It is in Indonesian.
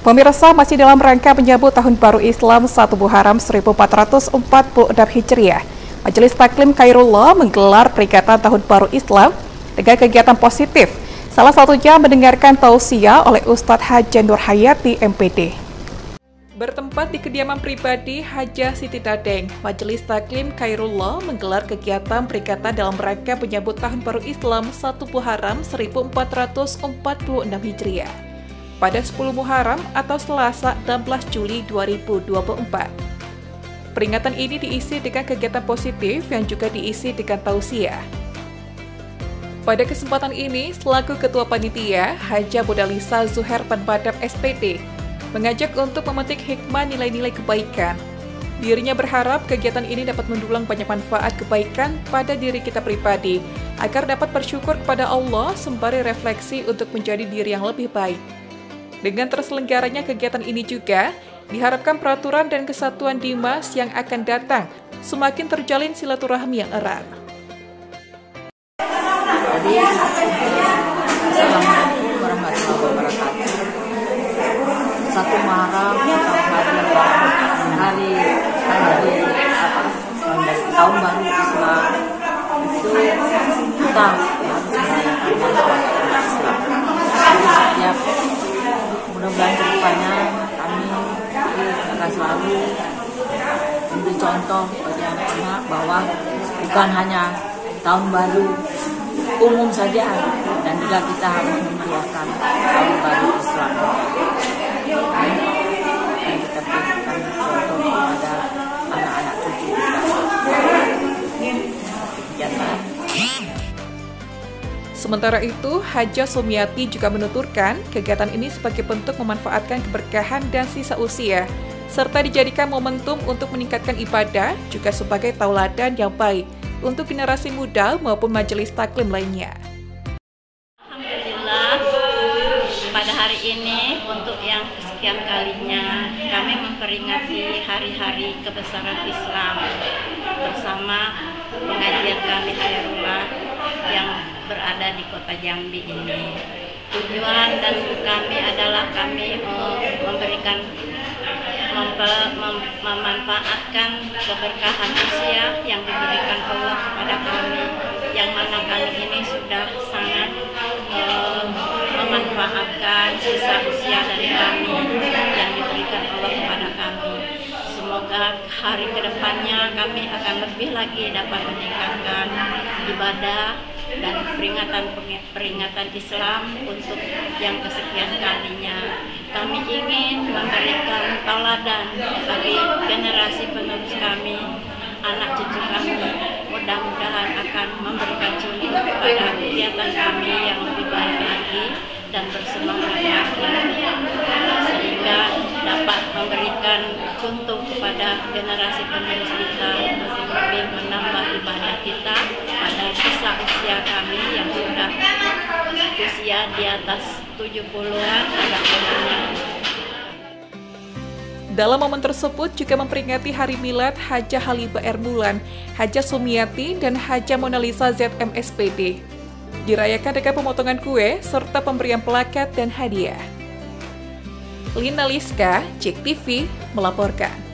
Pemirsa, masih dalam rangka menyambut Tahun Baru Islam 1 Muharram 1446 Hijriah, Majelis Taklim Khairullah menggelar peringatan Tahun Baru Islam dengan kegiatan positif. Salah satunya mendengarkan tausiah oleh Ustadz Haja Nur Hayati MPD. Bertempat di kediaman pribadi Hajah Siti Dadeng, Majelis Taklim Khairullah menggelar kegiatan peringatan dalam rangka menyambut Tahun Baru Islam 1 Muharram 1446 Hijriah. Pada 10 Muharram atau Selasa 16 Juli 2024. Peringatan ini diisi dengan kegiatan positif yang juga diisi dengan tausiah. Pada kesempatan ini, selaku Ketua Panitia, Haja Bodalisa Zuherpan Badab SPD, mengajak untuk memetik hikmah nilai-nilai kebaikan. Dirinya berharap kegiatan ini dapat mendulang banyak manfaat kebaikan pada diri kita pribadi, agar dapat bersyukur kepada Allah sembari refleksi untuk menjadi diri yang lebih baik. Dengan terselenggaranya kegiatan ini juga, diharapkan peraturan dan kesatuan Dimas yang akan datang semakin terjalin silaturahmi yang erat. Jadi, Assalamualaikum warahmatullahi wabarakatuh. 1 Muharram hari tahun baru Islam itu kita harus merayakan Islam. Setiap mudah-mudahan kedepannya kami akan selalu memberi contoh bagi anak-anak bahwa bukan hanya tahun baru umum saja, dan juga kita harus memeriahkan tahun baru Islam. Dan kita berikan contoh kepada anak-anak cucu kita. Sementara itu, Hajah Sumiati juga menuturkan kegiatan ini sebagai bentuk memanfaatkan keberkahan dan sisa usia, serta dijadikan momentum untuk meningkatkan ibadah, juga sebagai tauladan yang baik untuk generasi muda maupun majelis taklim lainnya. Alhamdulillah, pada hari ini untuk yang kesekian kalinya kami memperingati hari-hari kebesaran Islam bersama pengajian kami Khairullah yang berada di kota Jambi ini. Tujuan dan kami adalah kami memberikan memanfaatkan keberkahan usia yang diberikan Allah kepada kami, yang mana kami ini sudah sangat memanfaatkan sisa usia dari kami yang diberikan Allah kepada kami. Semoga hari kedepannya kami akan lebih lagi dapat meningkatkan ibadah dan peringatan Islam untuk yang kesekian kalinya. Kami ingin memberikan tauladan bagi generasi penerus kami, anak cucu kami. Mudah-mudahan akan memberikan contoh kepada kegiatan kami yang lebih baik lagi dan bersemangat lagi, sehingga dapat memberikan contoh kepada generasi penerus kita untuk lebih menambah ibadah kita pada sisa usia kami yang sudah usia di atas 70-an ada umurnya. Dalam momen tersebut juga memperingati Hari Milad Hajah Halibah Ermulan, Hajah Sumiati, dan Hajah Monalisa ZMSPD. Dirayakan dengan pemotongan kue serta pemberian plakat dan hadiah. Lina Liska, JEK TV, melaporkan.